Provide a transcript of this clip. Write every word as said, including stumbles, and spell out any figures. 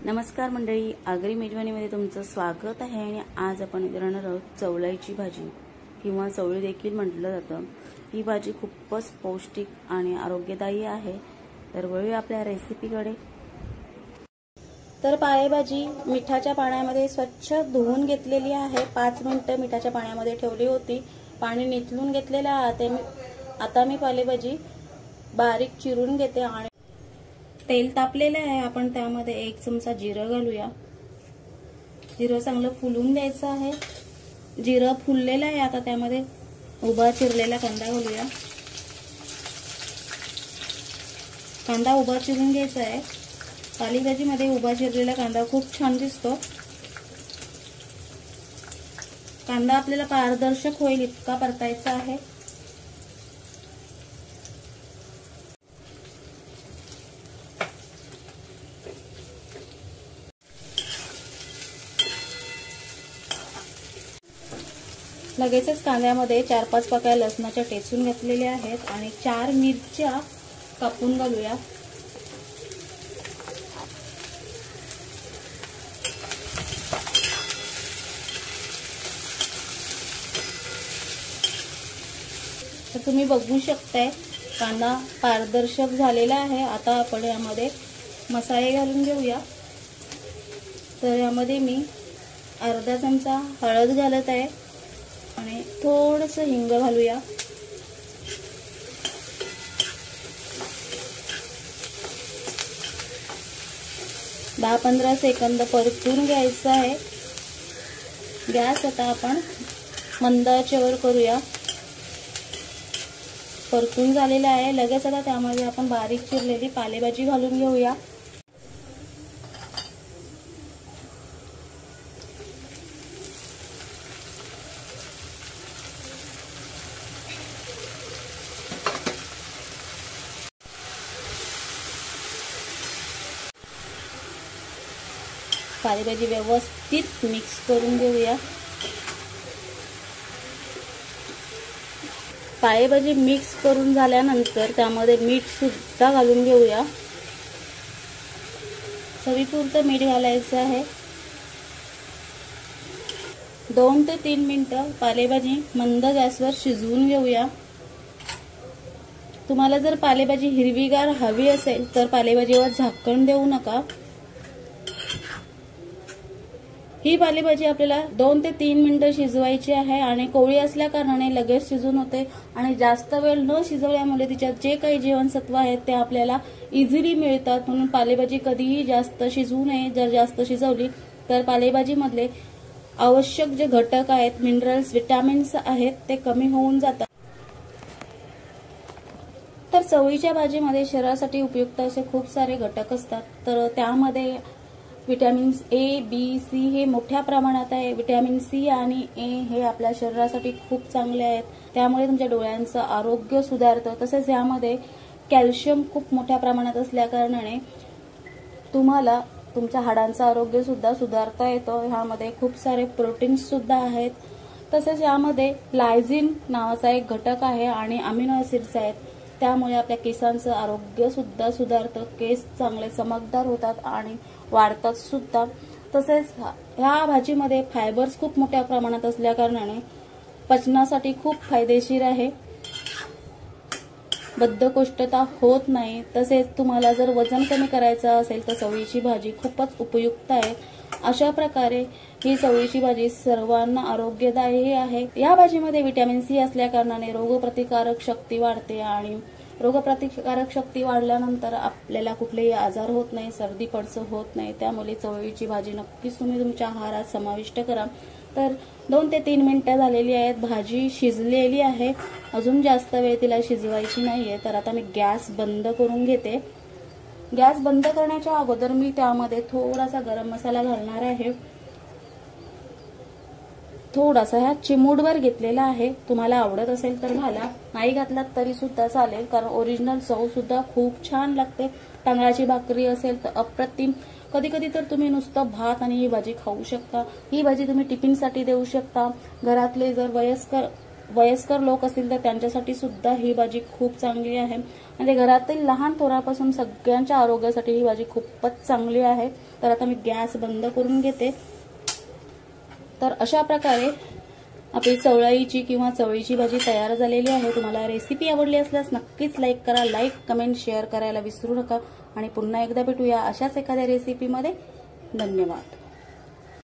नमस्कार मंडळी, आगरी मेजवानीमध्ये तुमचं स्वागत आहे। आणि आज आपण करणार आहोत चवळीची भाजी किंवा चवळी देखील म्हटलं जातं। ही भाजी खूपच पौष्टिक आणि आरोग्यदायी आहे। तर वळूया आपल्या रेसिपीकडे। तर पालेभाजी मिठाच्या पाण्यामध्ये स्वच्छ धुवून घेतलेली आहे। पाच मिनिटं मिठाच्या पाण्यामध्ये ठेवली होती, पाणी निथळून घेतलेलं आहे। आता मी पालेभाजी बारीक चिरून घेते आणि तेल तापलेले आहे। आपण त्यामध्ये एक चमचा जिरं घालूया। जिरं चांगलं फुलून द्यायचं आहे। जिरं फुललेलं आहे। आता त्यामध्ये उभा चिरलेला कांदा घालूया। कांदा उभा चिरून घ्यायचा आहे। पालेभाजीमध्ये उभा चिरलेला कांदा खूप छान दिसतो। कांदा आपल्याला पारदर्शक होईल इतका परतायचा आहे। लगेचच कांद्यामध्ये चार पाच पाकळ्या लसणाच्या ठेचून घातलेल्या आहेत आणि चार मिरच्या कापून घालूया। तर तुम्ही बघू शकताय कांदा पारदर्शक झालेला आहे। आता आपण यामध्ये मसाले घालून घेऊया। तर यामध्ये मी अर्धा चमचा हळद घालत आहे आणि थोडंसं हिंग घालूया। दहा पंधरा सेकंद परतून घ्यायचं आहे। गॅस आता आपण मंद आचेवर करूया। परतून झालेला आहे। लगेच आता त्यामध्ये आपण बारीक चिरलेली पालेभाजी घालून घेऊया। पालेभाजी व्यवस्थित मिक्स करून घेऊया। पालेभाजी मिक्स करून झाल्यानंतर त्यामध्ये मीठ सुद्धा घालून घेऊया। चवीपुरतं मीठ घालायचं आहे। दोन ते तीन मिनिटं पालेभाजी मंद गॅसवर शिजवून घेऊया। तुम्हाला जर पालेभाजी हिरवीगार हवी असेल तर पालेभाजीवर झाकण देऊ नका। ही पालेभाजी आपल्याला दोन ते तीन मिनिटं शिजवायची आहे आणि कोवळी असल्या कारणाने लगेच शिजून होते आणि जास्त वेळ न शिजवल्यामुळे तिच्यात जे काही जीवनसत्व आहेत ते आपल्याला इझिली मिळतात। म्हणून पालेभाजी कधीही जास्त शिजवू नये। जर जास्त शिजवली तर पालेभाजीमधले आवश्यक जे घटक आहेत, मिनरल्स, विटॅमिन्स आहेत ते कमी होऊन जातात। तर चवळीच्या भाजीमध्ये शरीरासाठी उपयुक्त असे खूप सारे घटक असतात। तर त्यामध्ये विटॅमिन्स ए, बी, सी हे मोठ्या प्रमाणात आहे। विटॅमिन सी आणि ए हे आपल्या शरीरासाठी खूप चांगले आहेत। त्यामुळे तुमच्या डोळ्यांचं आरोग्य सुधारतं। तसेच यामध्ये कॅल्शियम खूप मोठ्या प्रमाणात असल्या कारणाने तुम्हाला तुमच्या हाडांचं आरोग्य सुद्धा सुधारता येतं। ह्यामध्ये खूप सारे प्रोटीन्स सुद्धा आहेत। तसेच यामध्ये लायझिन नावाचा एक घटक आहे आणि अमिनो ऍसिड्स आहेत। त्यामुळे आपल्या केसांचं आरोग्य सुद्धा सुधारतं। केस चांगले चमकदार होतात आणि वाढतात सुद्धा। तसेच ह्या भाजीमध्ये फायबर्स खूप मोठ्या प्रमाणात असल्या कारणाने पचनासाठी खूप फायदेशीर आहे। बद्धकोष्ठता होत नाही। तसेच तुम्हाला जर वजन कमी करायचं असेल तर चवळीची भाजी खूपच उपयुक्त आहे। अशा प्रकारे ही चवळीची भाजी सर्वांना आरोग्यदायी आहे। या भाजीमध्ये विटॅमिन सी असल्या कारणाने रोगप्रतिकारक शक्ती वाढते आणि रोगप्रतिकारक शक्ती वाढल्यानंतर आपल्याला कुठलेही आजार होत नाही, सर्दी पडसं होत नाही। त्यामुळे चवळीची भाजी नक्कीच तुम्ही तुमच्या आहारात समाविष्ट करा। तर दोन ते तीन मिनिटं झालेली आहेत। भाजी शिजलेली आहे। अजून जास्त वेळ तिला शिजवायची नाहीये। तर आता मी गॅस बंद करून घेते। गॅस बंद करण्याच्या अगोदर मी त्यामध्ये थोडासा गरम मसाला घालणार आहे। थोडासा ह्या चिमूटभर घेतलेला आहे। तुम्हाला आवडत असेल तर घाला, नाही घातलात तरी सुद्धा चालेल, कारण ओरिजिनल चव सुद्धा खूप छान लागते। तांदळाची भाकरी असेल तर अप्रतिम। कधी कधी तर तुम्ही नुसतं भात आणि ही भाजी खाऊ शकता। ही भाजी तुम्ही टिफिनसाठी देऊ शकता। घरातले जर वयस्कर वयस्कर लोक असतील तर त्यांच्यासाठी सुद्धा ही भाजी खूप चांगली आहे। म्हणजे घरातील लहान थोरापासून सगळ्यांच्या आरोग्यासाठी ही भाजी खूपच चांगली आहे। तर आता मी गॅस बंद करून घेते। तर अशा प्रकारे आपली चवळीची किंवा चवळीची भाजी तयार झालेली आहे। तुम्हाला रेसिपी आवडली असल्यास नक्कीच लाईक करा, लाईक कमेंट शेअर करायला विसरू नका आणि पुन्हा एकदा भेटूया अशाच एखाद्या रेसिपीमध्ये। धन्यवाद।